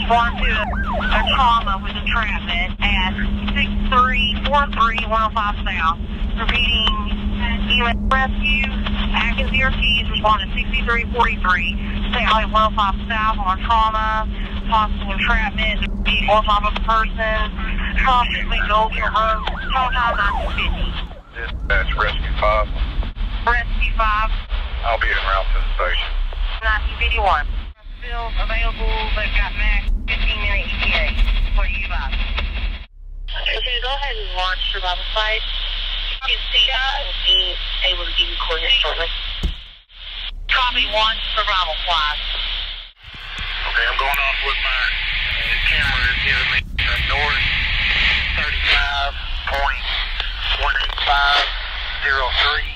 respond to a trauma with entrapment at 6343-105 South. Repeating, EMS Rescue, Atkins ERTs respond to 6343 South at 105 South on trauma, possible entrapment, vehicle on top of a person, possibly go to a road, sometime 1950. Dispatch Rescue 5. Rescue 5. I'll be en route to the station. 1951. Still available, they've got max 15-minute ETA. What do you advise? Okay, go ahead and launch survival site. You can see that will be able to give you coordinates shortly. Copy 1, survival flight. Okay, I'm going off with my camera is giving me north 35.18503.